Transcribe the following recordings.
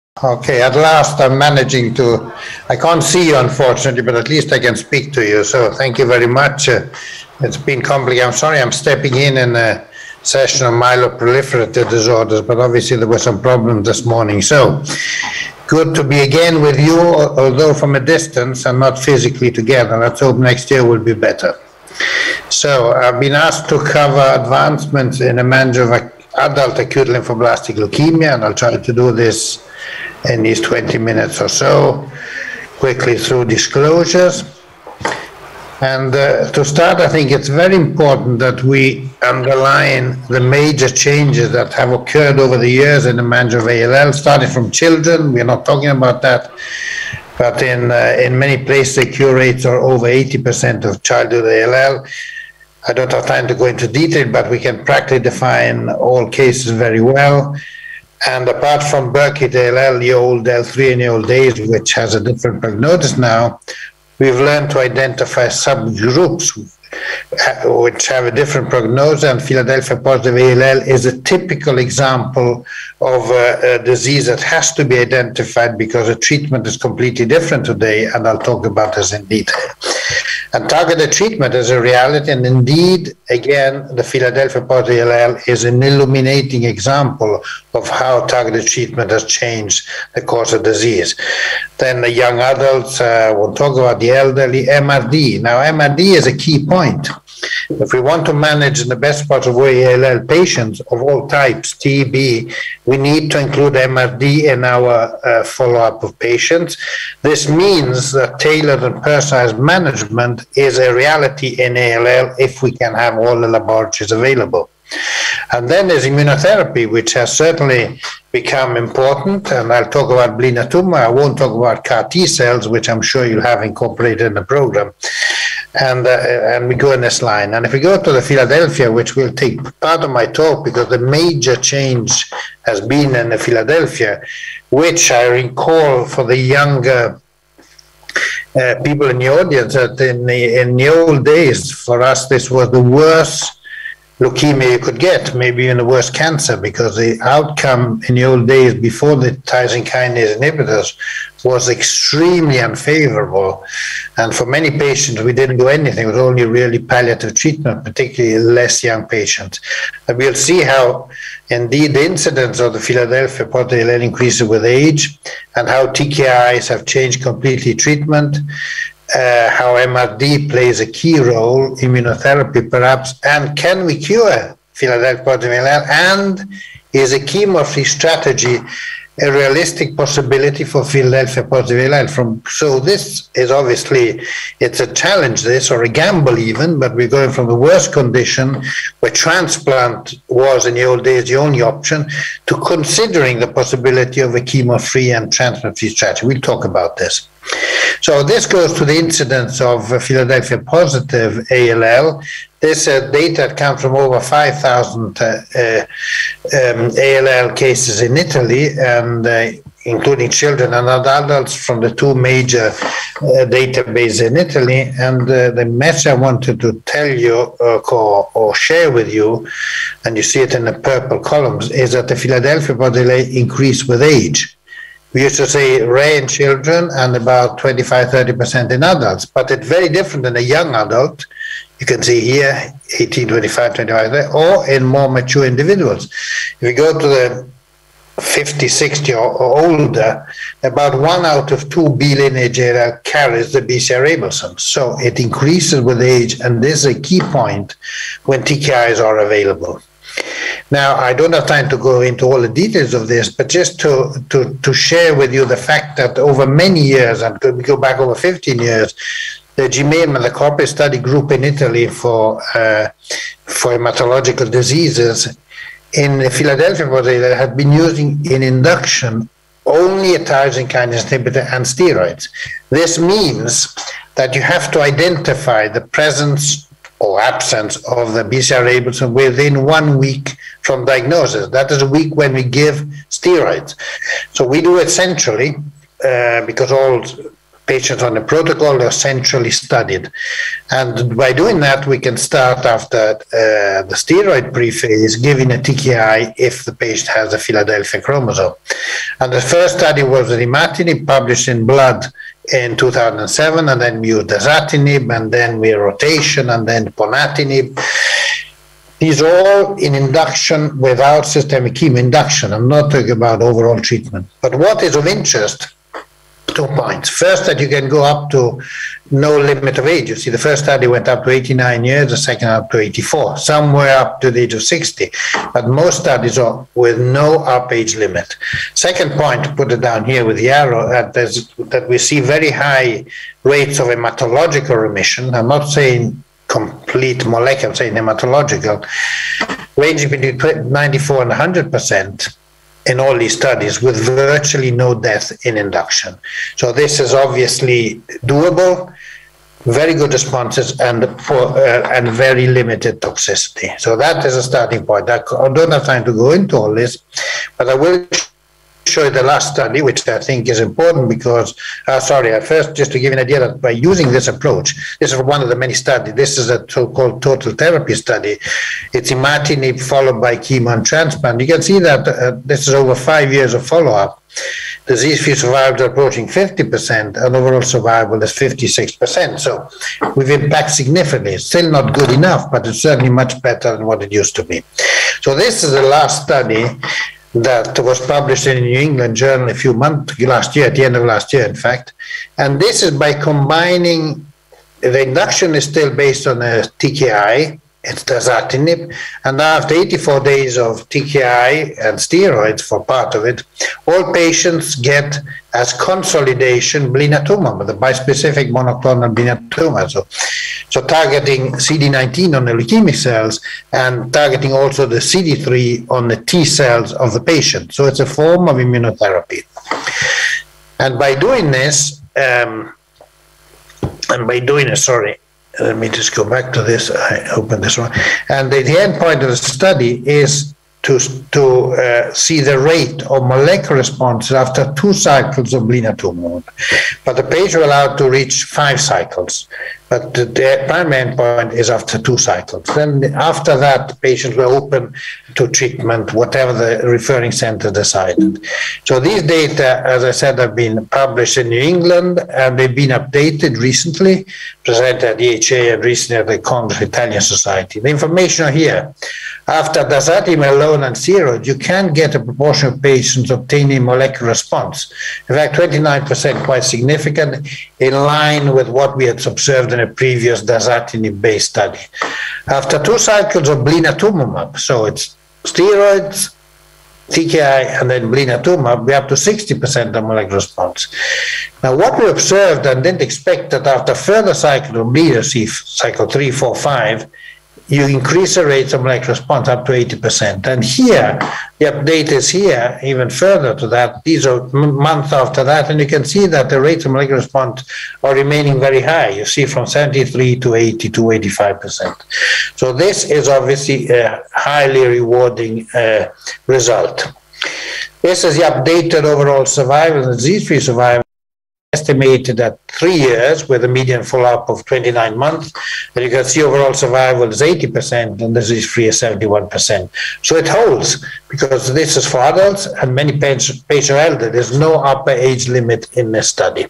Okay, at last I'm managing to, I can't see you unfortunately, but at least I can speak to you. So thank you very much. It's been complicated. I'm sorry I'm stepping in a session of myeloproliferative disorders, but obviously there were some problems this morning. So good to be again with you, although from a distance and not physically together. Let's hope next year will be better. So I've been asked to cover advancements in the management of adult acute lymphoblastic leukemia, and I'll try to do this in these 20 minutes or so, quickly through disclosures. And to start, I think it's very important that we underline the major changes that have occurred over the years in the management of ALL, starting from children. We're not talking about that, but in many places, the cure rates are over 80% of childhood ALL. I don't have time to go into detail, but we can practically define all cases very well. And apart from Burkitt ALL, the old L3 in the old days, which has a different prognosis now, we've learned to identify subgroups which have a different prognosis, and Philadelphia positive ALL is a typical example of a disease that has to be identified because the treatment is completely different today, and I'll talk about this in detail. And targeted treatment is a reality, and indeed, again, the Philadelphia positive ALL is an illuminating example of how targeted treatment has changed the course of disease. Then the young adults, we'll talk about the elderly, MRD. Now, MRD is a key point. If we want to manage in the best possible way ALL patients of all types, TB, we need to include MRD in our follow-up of patients. This means that tailored and personalized management is a reality in ALL if we can have all the laboratories available. And then there's immunotherapy, which has certainly become important, and I'll talk about blinatumomab. I won't talk about CAR T cells, which I'm sure you'll have incorporated in the program. And we go in this line. And if we go to the Philadelphia, which will take part of my talk because the major change has been in the Philadelphia, which I recall for the younger people in the audience that in the old days, for us, this was the worst leukemia you could get, maybe even the worst cancer, because the outcome in the old days before the tyrosine kinase inhibitors was extremely unfavorable. And for many patients, we didn't do anything. It was only really palliative treatment, particularly less young patients. And we'll see how, indeed, the incidence of the Philadelphia positive ALL increases with age, and how TKIs have changed completely treatment, how MRD plays a key role, immunotherapy perhaps, and can we cure Philadelphia positive ALL, and is a chemo-free strategy a realistic possibility for Philadelphia positive ALL? So this is obviously, it's a challenge, this, or a gamble even, but we're going from the worst condition where transplant was in the old days the only option to considering the possibility of a chemo-free and transplant-free strategy. We'll talk about this. So this goes to the incidence of Philadelphia positive ALL. This data comes from over 5,000 ALL cases in Italy, and including children and adults from the two major databases in Italy. And the message I wanted to tell you or share with you, and you see it in the purple columns, is that the Philadelphia positive ALL increased with age. We used to say rare in children and about 25-30% in adults, but it's very different in a young adult. You can see here 18, 25, 25, or in more mature individuals. If you go to the 50, 60 or older, about 1 out of 2 B lineage ALL carries the BCR-ABL. So it increases with age, and this is a key point when TKIs are available. Now, I don't have time to go into all the details of this, but just to share with you the fact that over many years, and we go back over 15 years, the GMAIM and the Corporate Study Group in Italy for hematological diseases in Philadelphia had been using in induction only a tyrosine kinase inhibitor and steroids. This means that you have to identify the presence or absence of the BCR-ABL within 1 week from diagnosis. That is a week when we give steroids. So we do it centrally because all patients on the protocol are centrally studied. And by doing that, we can start after the steroid pre-phase, giving a TKI if the patient has a Philadelphia chromosome. And the first study was imatinib, published in Blood in 2007, and then we used dasatinib, and then we rotation, and then ponatinib. These are all in induction without systemic chemo induction. I'm not talking about overall treatment. But what is of interest, 2 points. First, that you can go up to no limit of age. You see, the first study went up to 89 years, the second up to 84. Some were up to the age of 60, but most studies are with no up age limit. Second point, to put it down here with the arrow, that we see very high rates of hematological remission. I'm not saying complete molecular, I'm saying hematological, ranging between 94 and 100%. In all these studies, with virtually no death in induction. So this is obviously doable, very good responses, and very limited toxicity. So that is a starting point. I don't have time to go into all this, but I will show you the last study, which I think is important because, first, just to give you an idea that by using this approach, this is one of the many studies, this is a so-called total therapy study. It's imatinib followed by chemo and transplant. You can see that this is over 5 years of follow-up. Disease-free survival is approaching 50%, and overall survival is 56%. So we've impacted significantly. It's still not good enough, but it's certainly much better than what it used to be. So this is the last study that was published in New England Journal a few months last year, at the end of last year, in fact. And this is by combining, the induction is still based on a TKI, it's dasatinib, and after 84 days of TKI and steroids for part of it, all patients get as consolidation blinatumomab, the bispecific monoclonal blinatumomab. So targeting CD19 on the leukemic cells and targeting also the CD3 on the T cells of the patient. So it's a form of immunotherapy. And by doing this, let me just go back to this. I opened this one. And the end point of the study is to see the rate of molecular response after 2 cycles of blinatumomab. But the patient was allowed to reach 5 cycles. But the primary endpoint is after 2 cycles. Then after that, patients were open to treatment, whatever the referring center decided. So these data, as I said, have been published in New England, and they've been updated recently, presented at the EHA and recently at the Congress Italian Society. The information are here. After dasatinib alone and steroids, you can get a proportion of patients obtaining molecular response. In fact, 29%, quite significant, in line with what we had observed in a previous dasatinib-based study. After 2 cycles of blinatumomab, so it's steroids, TKI, and then blinatumomab, we're up to 60% of molecular response. Now, what we observed and didn't expect that after further cycles of blina, cycle 3, 4, 5, you increase the rates of molecular response up to 80%. And here, the update is here, even further to that. These are months after that, and you can see that the rates of molecular response are remaining very high. You see from 73 to 80 to 85%. So this is obviously a highly rewarding result. This is the updated overall survival and disease-free survival, estimated at 3 years with a median follow-up of 29 months. And you can see overall survival is 80% and disease-free is 71%. So it holds because this is for adults and many patients are elderly. There's no upper age limit in this study.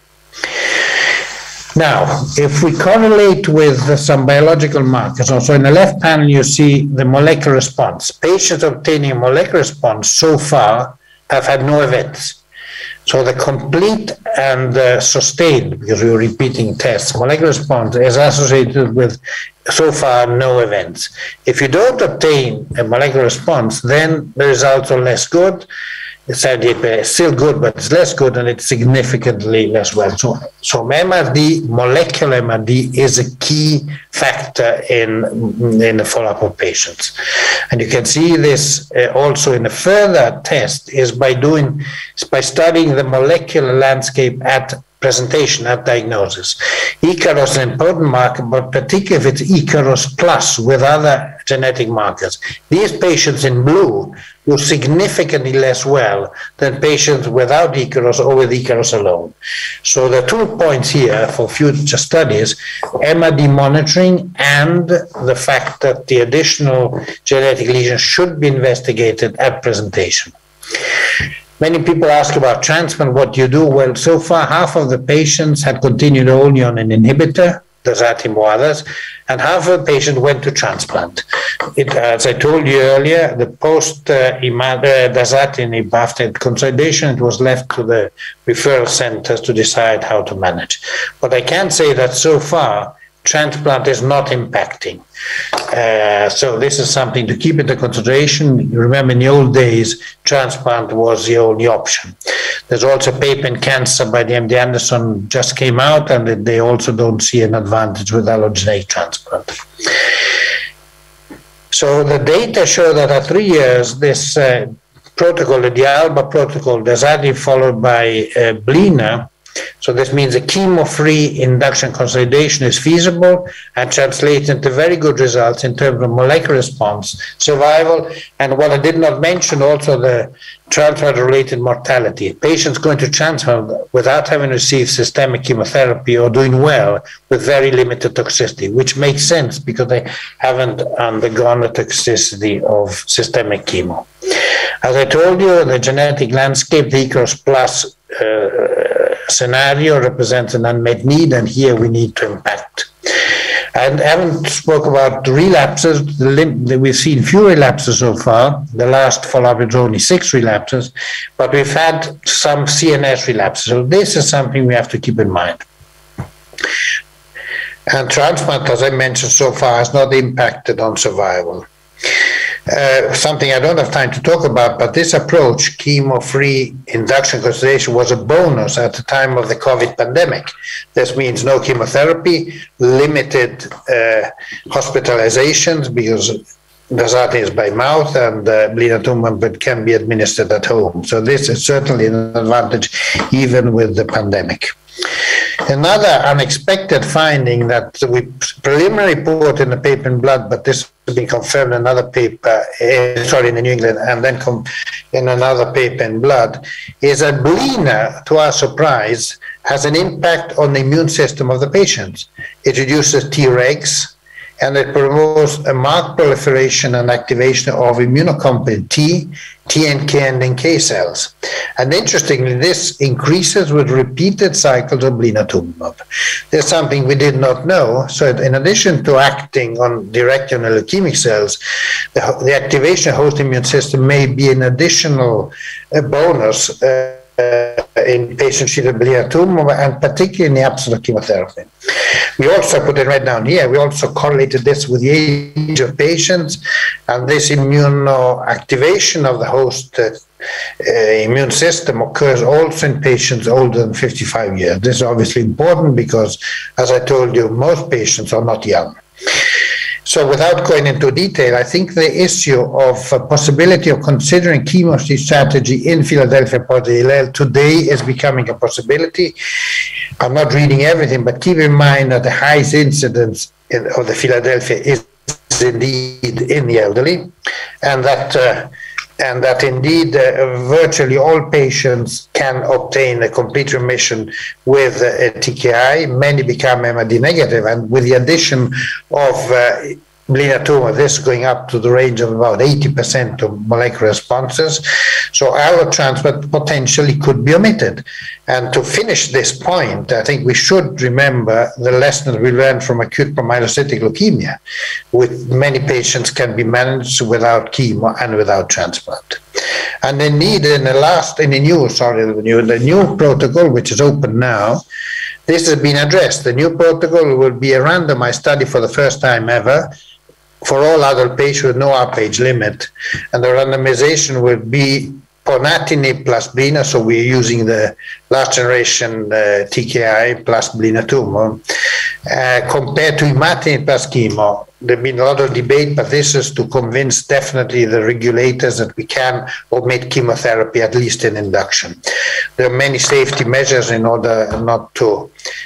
Now, if we correlate with some biological markers, so in the left panel you see the molecular response. Patients obtaining a molecular response so far have had no events. So the complete and sustained, because we were repeating tests, molecular response is associated with so far no events. If you don't obtain a molecular response, then the results are less good. It's still good, but it's less good and it's significantly less well. So MRD, molecular MRD, is a key factor in the follow-up of patients. And you can see this also in a further test is by studying the molecular landscape at presentation at diagnosis. Icaros is an important marker, but particularly if it's Icaros plus with other genetic markers. These patients in blue do significantly less well than patients without Icaros or with Icaros alone. So the 2 points here for future studies, MRD monitoring and the fact that the additional genetic lesions should be investigated at presentation. Many people ask about transplant, what do you do? Well, so far, half of the patients had continued only on an inhibitor, dasatinib or others, and half of the patients went to transplant. As I told you earlier, the post-dasatinib, after consolidation, it was left to the referral centers to decide how to manage. But I can say that so far, transplant is not impacting. So this is something to keep into consideration. You remember in the old days, transplant was the only option. There's also a paper in Cancer by the MD Anderson just came out, and they also don't see an advantage with allogeneic transplant. So the data show that at 3 years, this protocol, the ALBA protocol, dasatinib followed by Blina, so this means a chemo-free induction consolidation is feasible and translates into very good results in terms of molecular response, survival, and what I did not mention also the transplant-related mortality. Patients going to transplant without having received systemic chemotherapy or doing well with very limited toxicity, which makes sense because they haven't undergone the toxicity of systemic chemo. As I told you, the genetic landscape, the Icaros plus scenario represents an unmet need, and here we need to impact. And I haven't spoke about relapses. We've seen few relapses so far. The last follow-up is only 6 relapses, but we've had some CNS relapses. So this is something we have to keep in mind. And transplant, as I mentioned so far, has not impacted on survival. Something I don't have time to talk about, but this approach, chemo-free induction consolidation, was a bonus at the time of the COVID pandemic. This means no chemotherapy, limited hospitalizations because dasatinib is by mouth and blinatumomab can be administered at home. So this is certainly an advantage even with the pandemic. Another unexpected finding that we preliminarily report in the paper in Blood, but this has been confirmed in another paper, in the New England, and then in another paper in Blood, is that Blina, to our surprise, has an impact on the immune system of the patients. It reduces Tregs, and it promotes a marked proliferation and activation of immunocompetent T, NK, and NK cells. And interestingly, this increases with repeated cycles of blinatumomab. There's something we did not know. So in addition to acting on directly on the leukemic cells, the activation of host immune system may be an additional bonus in patients treated with blinatumomab, and particularly in the absence of chemotherapy. We also put it right down here. We also correlated this with the age of patients, and this immunoactivation of the host immune system occurs also in patients older than 55 years. This is obviously important because, as I told you, most patients are not young. So without going into detail, I think the issue of possibility of considering chemo strategy in Philadelphia Pod-ALL today is becoming a possibility. I'm not reading everything, but keep in mind that the highest incidence of the Philadelphia is indeed in the elderly, and that indeed virtually all patients can obtain a complete remission with a TKI. Many become MRD negative, and with the addition of blinatumomab, this going up to the range of about 80% of molecular responses. So allotransplant potentially could be omitted. And to finish this point, I think we should remember the lessons we learned from acute promyelocytic leukemia, with many patients can be managed without chemo and without transplant. And indeed, the new protocol, which is open now, this has been addressed. The new protocol will be a randomized study for the first time ever for all adult patients with no upper age limit, and the randomization will be ponatinib plus blina, so we're using the last generation TKI plus blinatumomab, compared to imatinib plus chemo. There's been a lot of debate, but this is to convince definitely the regulators that we can omit chemotherapy, at least in induction. There are many safety measures in order not to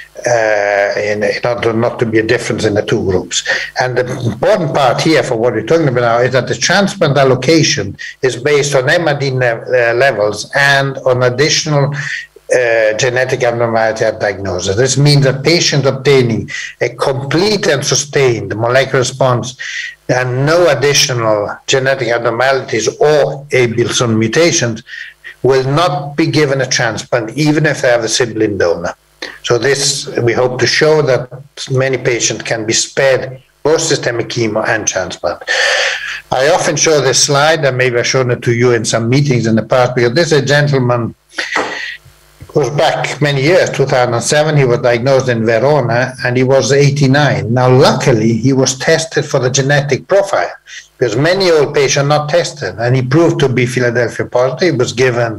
not to be a difference in the two groups. And the important part here for what we're talking about now is that the transplant allocation is based on MRD levels and on additional genetic abnormality at diagnosis. This means that patients obtaining a complete and sustained molecular response and no additional genetic abnormalities or abelson mutations will not be given a transplant, even if they have a sibling donor. So this, we hope to show that many patients can be spared both systemic chemo and transplant. I often show this slide, and maybe I've shown it to you in some meetings in the past, because this is a gentleman who's back many years, 2007, he was diagnosed in Verona, and he was 89. Now, luckily, he was tested for the genetic profile, because many old patients are not tested, and he proved to be Philadelphia positive. He was given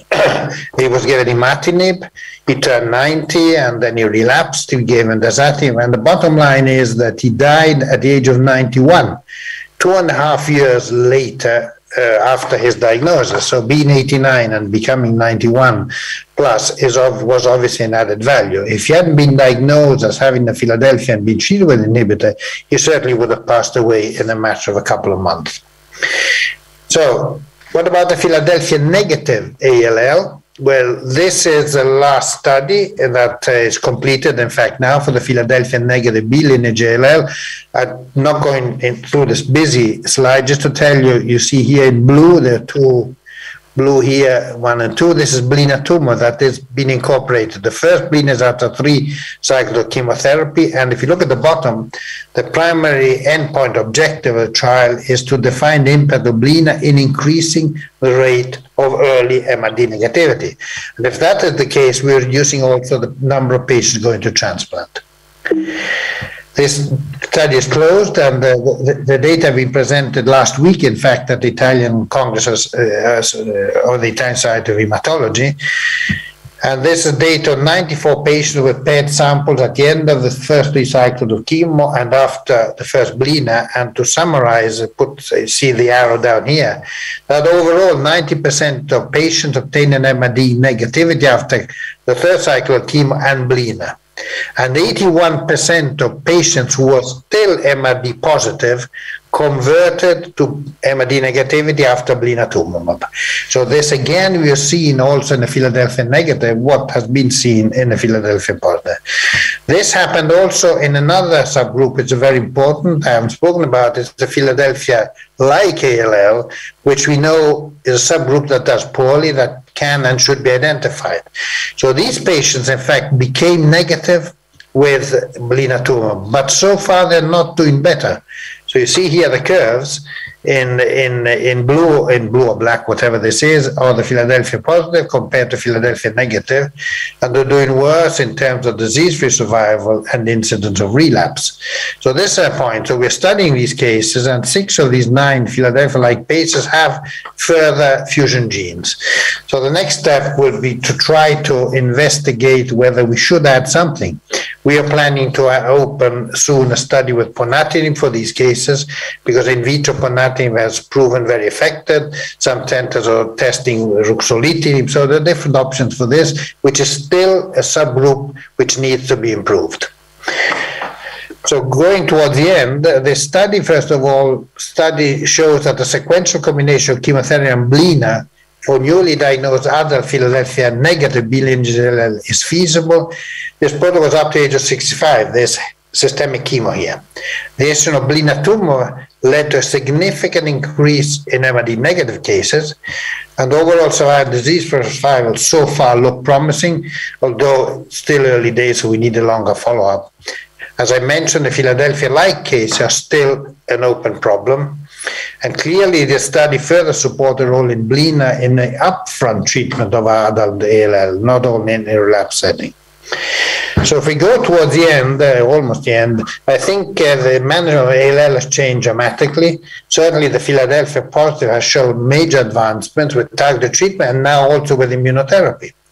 imatinib, he turned 90, and then he relapsed, he gave him dasatinib, and the bottom line is that he died at the age of 91, 2.5 years later, after his diagnosis. So being 89 and becoming 91 plus was obviously an added value. If he hadn't been diagnosed as having the Philadelphia and been treated with an inhibitor, he certainly would have passed away in a matter of a couple of months. So what about the Philadelphia negative ALL? Well, this is the last study that is completed, in fact, now for the Philadelphia negative B lineage ALL. I'm not going through this busy slide, just to tell you, you see here in blue, there are two blue here, 1 and 2. This is blinatumomab that has been incorporated. The first blina is after 3 cycles of chemotherapy. And if you look at the bottom, the primary endpoint objective of the trial is to define the impact of blina in increasing the rate of early MRD negativity. And if that is the case, we're reducing also the number of patients going to transplant. This study is closed, and the data we presented last week, in fact, at the Italian Congress or the Italian Society of Hematology. And this is data on 94 patients with PET samples at the end of the first 3 cycles of chemo and after the first blina. And to summarize, see the arrow down here, that overall 90% of patients obtained an MRD negativity after the 3rd cycle of chemo and blina. And 81% of patients who were still MRD positive converted to MRD negativity after blinatumomab. So this again, we are seeing also in the Philadelphia negative what has been seen in the Philadelphia positive. This happened also in another subgroup, which is very important, I haven't spoken about, it's the Philadelphia-like ALL, which we know is a subgroup that does poorly, that can and should be identified. So these patients, in fact, became negative with blinatumomab, but so far they're not doing better. So you see here the curves in blue or black, whatever this is, are the Philadelphia positive compared to Philadelphia negative, and they're doing worse in terms of disease-free survival and incidence of relapse. So this is a point. So we're studying these cases, and 6 of these 9 Philadelphia-like cases have further fusion genes. So the next step will be to try to investigate whether we should add something. We are planning to open soon a study with ponatinib for these cases, because in vitro ponatinib has proven very effective. Some centers are testing ruxolitinib. So there are different options for this, which is still a subgroup which needs to be improved. So going towards the end, the study, first of all, shows that the sequential combination of chemotherapy and blina for newly diagnosed adult Philadelphia negative B lineage ALL is feasible. This protocol was up to the age of 65. There's systemic chemo here. The addition of blinatumomab led to a significant increase in MRD negative cases, and overall survival, disease-free survival so far look promising, although still early days, so we need a longer follow-up. As I mentioned, the Philadelphia-like cases are still an open problem. And clearly, the study further supports the role in blina in the upfront treatment of adult ALL, not only in a relapse setting. So if we go towards the end, almost the end, I think the management of ALL has changed dramatically. Certainly, the Philadelphia positive has shown major advancements with targeted treatment and now also with immunotherapy.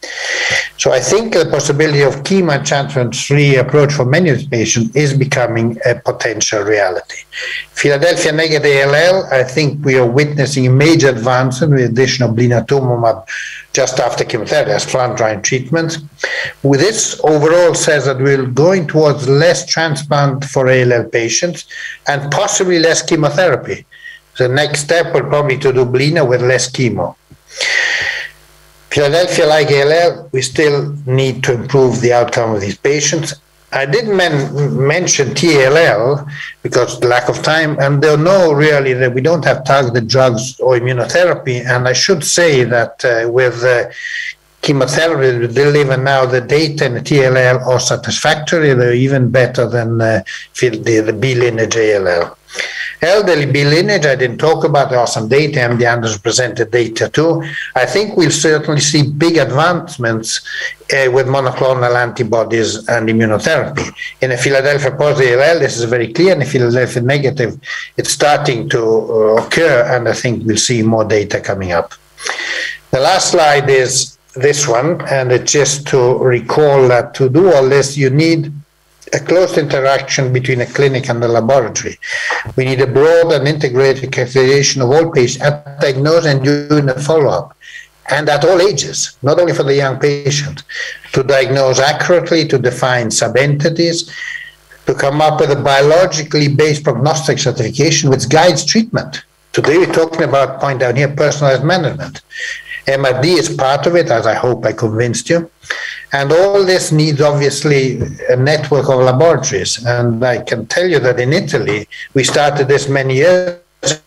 So I think the possibility of chemo and transplant-free approach for many of these patients is becoming a potential reality. Philadelphia negative ALL, I think we are witnessing a major advancement with the addition of blinatumomab just after chemotherapy as frontline treatment. With this, overall says that we're going towards less transplant for ALL patients and possibly less chemotherapy. The next step will probably to do blina with less chemo. Philadelphia, like ALL, we still need to improve the outcome of these patients. I didn't mention TALL because of the lack of time, and they'll know really that we don't have targeted drugs or immunotherapy. And I should say that with chemotherapy we deliver now, the data in the TALL are satisfactory. They're even better than the B lineage ALL. Elderly B lineage, I didn't talk about. There are some data, MD Anderson presented data too. I think we'll certainly see big advancements with monoclonal antibodies and immunotherapy. In a Philadelphia positive ALL, this is very clear. In a Philadelphia negative, it's starting to occur, and I think we'll see more data coming up. The last slide is this one, and it's just to recall that to do all this, you need a close interaction between a clinic and the laboratory. We need a broad and integrated characterization of all patients at diagnosis and during the follow-up, and at all ages, not only for the young patient, to diagnose accurately, to define subentities, to come up with a biologically based prognostic certification which guides treatment. Today we're talking about, point down here, personalized management. MRD is part of it, as I hope I convinced you. And all this needs, obviously, a network of laboratories. And I can tell you that in Italy, we started this many years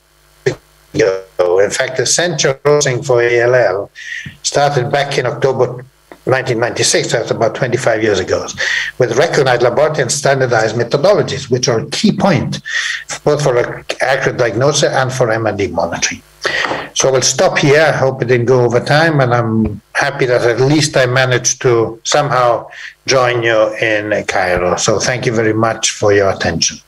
ago. In fact, the Central Dosing for ALL started back in October 1996, that's about 25 years ago, with recognized laboratory and standardized methodologies, which are a key point, both for accurate diagnosis and for MRD monitoring. So we'll stop here. I hope it didn't go over time, and I'm happy that at least I managed to somehow join you in Cairo. So thank you very much for your attention.